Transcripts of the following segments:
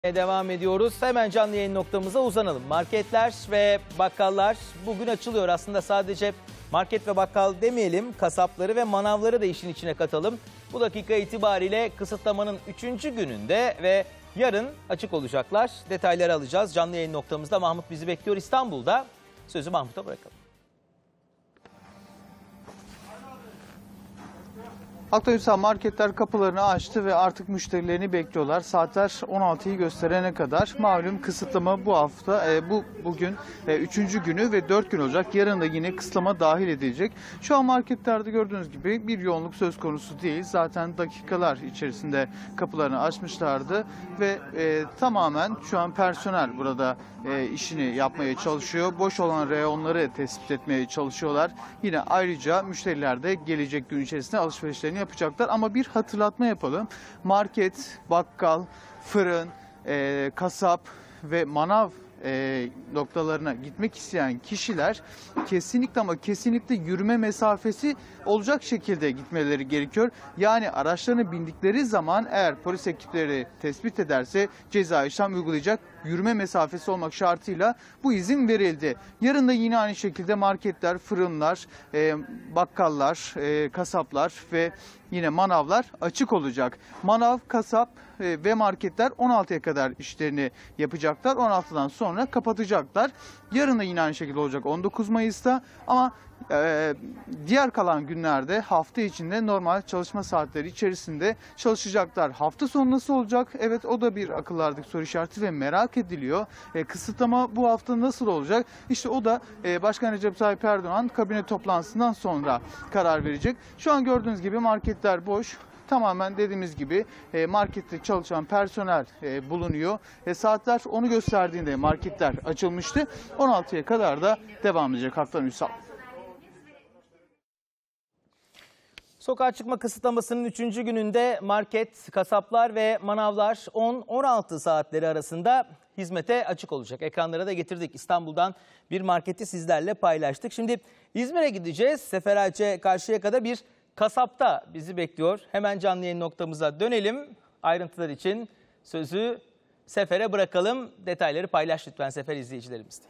Devam ediyoruz. Hemen canlı yayın noktamıza uzanalım. Marketler ve bakkallar bugün açılıyor. Aslında sadece market ve bakkal demeyelim, kasapları ve manavları da işin içine katalım. Bu dakika itibariyle kısıtlamanın 3. gününde ve yarın açık olacaklar. Detayları alacağız. Canlı yayın noktamızda Mahmut bizi bekliyor İstanbul'da. Sözü Mahmut'a bırakalım. Akdeniz marketler kapılarını açtı ve artık müşterilerini bekliyorlar. Saatler 16'yı gösterene kadar. Malum kısıtlama bu hafta, bugün 3. günü ve 4 gün olacak. Yarın da yine kısıtlama dahil edilecek. Şu an marketlerde gördüğünüz gibi bir yoğunluk söz konusu değil. Zaten dakikalar içerisinde kapılarını açmışlardı ve tamamen şu an personel burada işini yapmaya çalışıyor. Boş olan reyonları tespit etmeye çalışıyorlar. Yine ayrıca müşteriler de gelecek gün içerisinde alışverişlerini yapacaklar. Ama bir hatırlatma yapalım. Market, bakkal, fırın, kasap ve manav noktalarına gitmek isteyen kişiler kesinlikle ama kesinlikle yürüme mesafesi olacak şekilde gitmeleri gerekiyor. Yani araçlarına bindikleri zaman eğer polis ekipleri tespit ederse ceza işlem uygulayacak. Yürüme mesafesi olmak şartıyla bu izin verildi. Yarın da yine aynı şekilde marketler, fırınlar, bakkallar, kasaplar ve yine manavlar açık olacak. Manav, kasap ve marketler 16'ya kadar işlerini yapacaklar. 16'dan sonra kapatacaklar. Yarın da yine aynı şekilde olacak 19 Mayıs'ta ama diğer kalan günlerde hafta içinde normal çalışma saatleri içerisinde çalışacaklar. Hafta sonu nasıl olacak? Evet, o da bir akıllardaki soru işareti ve merak ediliyor. Kısıtlama bu hafta nasıl olacak? İşte o da Başkan Recep Tayyip Erdoğan kabine toplantısından sonra karar verecek. Şu an gördüğünüz gibi marketler boş. Tamamen dediğimiz gibi markette çalışan personel bulunuyor. Saatler onu gösterdiğinde marketler açılmıştı. 16'ya kadar da devam edecek Haktan Ünsal. Sokağa çıkma kısıtlamasının 3. gününde market, kasaplar ve manavlar 10-16 saatleri arasında hizmete açık olacak. Ekranlara da getirdik. İstanbul'dan bir marketi sizlerle paylaştık. Şimdi İzmir'e gideceğiz. Seferalçe Karşıyaka'da bir kasapta bizi bekliyor. Hemen canlı yayın noktamıza dönelim. Ayrıntılar için sözü Sefer'e bırakalım. Detayları paylaş lütfen Sefer izleyicilerimizle.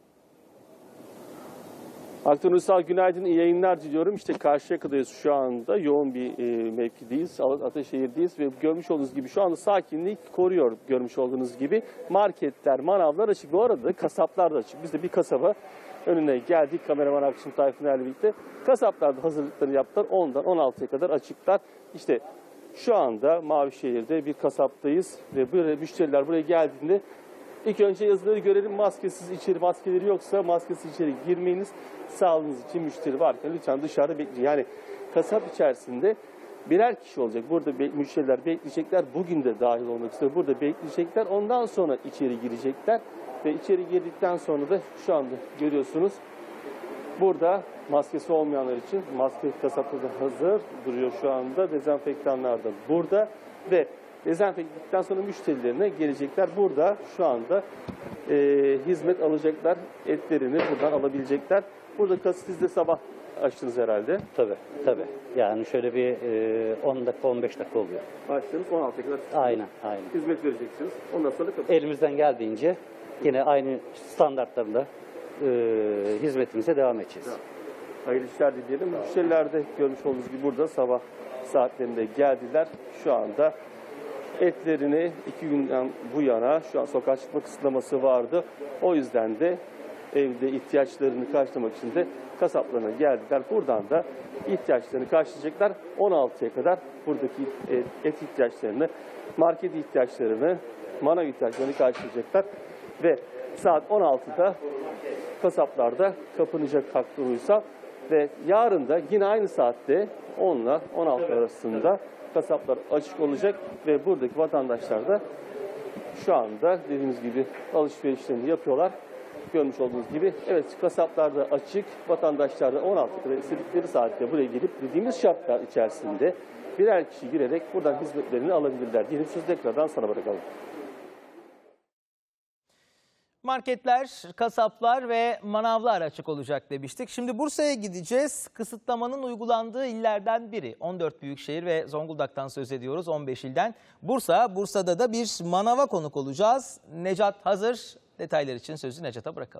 Aktan Uysal, günaydın, iyi yayınlar diliyorum. İşte Karşıyaka'dayız şu anda. Yoğun bir mevkideyiz. Ataşehir'deyiz ve görmüş olduğunuz gibi şu anda sakinlik koruyor görmüş olduğunuz gibi. Marketler, manavlar açık. Bu arada kasaplar da açık. Biz de bir kasaba önüne geldik. Kameraman arkadaşım Tayfuner'le birlikte. Kasaplar da hazırlıklarını yaptılar. 10'dan 16'ya kadar açıklar. İşte şu anda Mavişehir'de bir kasaptayız ve böyle müşteriler buraya geldiğinde İlk önce yazıları görelim. Maskesiz içeri, maskeleri yoksa maskesiz içeri girmeyiniz. Sağlığınız için müşteri varken lütfen dışarıda bekleyin. Yani kasap içerisinde birer kişi olacak. Burada müşteriler bekleyecekler. Bugün de dahil olmak üzere burada bekleyecekler. Ondan sonra içeri girecekler. Ve içeri girdikten sonra da şu anda görüyorsunuz. Burada maskesi olmayanlar için maske kasapta da hazır duruyor şu anda. Dezenfektanlar da burada ve dezenfektikten sonra müşterilerine gelecekler. Burada şu anda hizmet alacaklar. Etlerini buradan alabilecekler. Burada siz de sabah açtınız herhalde. Tabii. Yani şöyle bir 10 dakika 15 dakika oluyor. Açtınız 16'ya kadar. Aynen. Hizmet vereceksiniz. Ondan sonra elimizden geldiğince yine aynı standartlarında hizmetimize devam edeceğiz. Hayırlı işler dileyelim. Müşteriler de görmüş olduğunuz gibi burada sabah saatlerinde geldiler. Şu anda etlerini 2 günden bu yana şu an sokağa çıkma kısıtlaması vardı. O yüzden de evde ihtiyaçlarını karşılamak için de kasaplarına geldiler. Buradan da ihtiyaçlarını karşılayacaklar. 16'ya kadar buradaki et ihtiyaçlarını, market ihtiyaçlarını, manav ihtiyaçlarını karşılayacaklar. Ve saat 16'da kasaplarda kapanacak Haktan Uysal. Ve yarın da yine aynı saatte 10 ile 16 arasında kasaplar açık olacak ve buradaki vatandaşlar da şu anda dediğimiz gibi alışverişlerini yapıyorlar. Görmüş olduğunuz gibi evet, kasaplar da açık, vatandaşlar da 16 kadar istedikleri saatte buraya gelip dediğimiz şartlar içerisinde birer kişi girerek buradan hizmetlerini alabilirler. Diyelim sözü tekrardan sana bırakalım. Marketler, kasaplar ve manavlar açık olacak demiştik. Şimdi Bursa'ya gideceğiz. Kısıtlamanın uygulandığı illerden biri. 14 büyükşehir ve Zonguldak'tan söz ediyoruz, 15 ilden. Bursa'da da bir manava konuk olacağız. Necat hazır. Detaylar için sözü Necat'a bırakalım.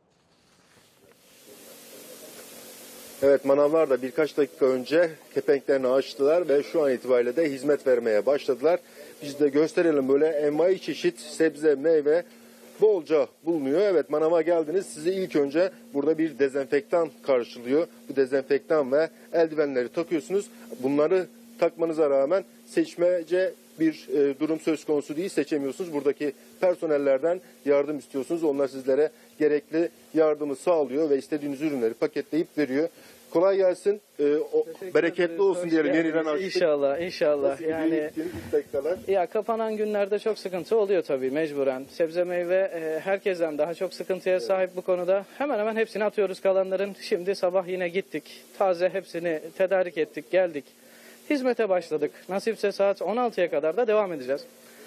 Evet, manavlar da birkaç dakika önce kepenklerini açtılar ve şu an itibariyle de hizmet vermeye başladılar. Biz de gösterelim, böyle envai çeşit sebze, meyve bolca bulunuyor. Evet, manava geldiniz. Sizi ilk önce burada bir dezenfektan karşılıyor. Bu dezenfektan ve eldivenleri takıyorsunuz. Bunları takmanıza rağmen seçmece bir durum söz konusu değil, seçemiyorsunuz. Buradaki personellerden yardım istiyorsunuz. Onlar sizlere gerekli yardımı sağlıyor ve istediğiniz ürünleri paketleyip veriyor. Kolay gelsin, bereketli olsun diyelim yeniden açtık. İnşallah. Nasıl gidiyor Yani ilk dakikalar? ya kapanan günlerde çok sıkıntı oluyor tabii mecburen. Sebze meyve herkesten daha çok sıkıntıya sahip bu konuda. Hemen hemen hepsini atıyoruz kalanların. Şimdi sabah yine gittik. Taze hepsini tedarik ettik, geldik. Hizmete başladık. Nasipse saat 16'ya kadar da devam edeceğiz.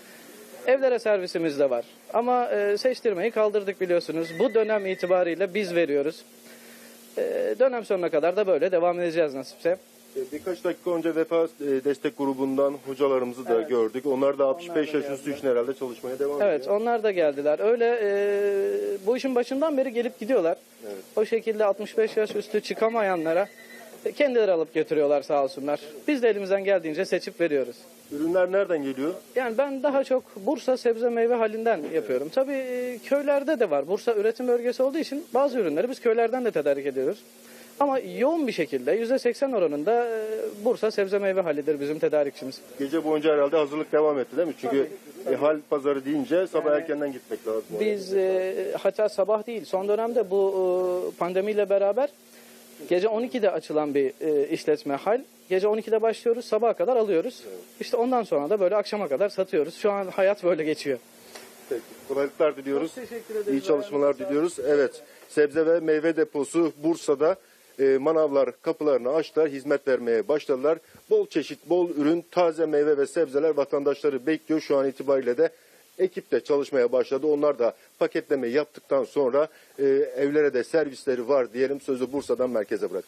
Evlere servisimiz de var. Ama seçtirmeyi kaldırdık biliyorsunuz. Bu dönem itibariyle biz veriyoruz. Dönem sonuna kadar da böyle devam edeceğiz nasipse. Birkaç dakika önce Vefa Destek Grubu'ndan hocalarımızı da gördük. Onlar da 65 yaş üstü için herhalde çalışmaya devam ediyor. Evet, onlar da geldiler. Öyle bu işin başından beri gelip gidiyorlar. Evet. O şekilde 65 yaş üstü çıkamayanlara kendileri alıp götürüyorlar sağ olsunlar. Biz de elimizden geldiğince seçip veriyoruz. Ürünler nereden geliyor? Yani ben daha çok Bursa sebze meyve halinden yapıyorum. Tabii köylerde de var. Bursa üretim bölgesi olduğu için bazı ürünleri biz köylerden de tedarik ediyoruz. Ama yoğun bir şekilde %80 oranında Bursa sebze meyve halidir bizim tedarikçimiz. Gece boyunca herhalde hazırlık devam etti değil mi? Çünkü hal pazarı deyince sabah erkenden gitmek lazım. Biz hatta sabah değil son dönemde bu pandemiyle beraber gece 12'de açılan bir işletme hal. Gece 12'de başlıyoruz, sabaha kadar alıyoruz. İşte ondan sonra da böyle akşama kadar satıyoruz. Şu an hayat böyle geçiyor. Peki, kolaylıklar diliyoruz. Çok teşekkür ederiz. İyi çalışmalar diliyoruz. Evet, sebze ve meyve deposu Bursa'da manavlar kapılarını açtılar, hizmet vermeye başladılar. Bol çeşit, bol ürün, taze meyve ve sebzeler vatandaşları bekliyor. Şu an itibariyle de ekip de çalışmaya başladı. Onlar da paketleme yaptıktan sonra evlere de servisleri var diyelim. Sözü Bursa'dan merkeze bırak.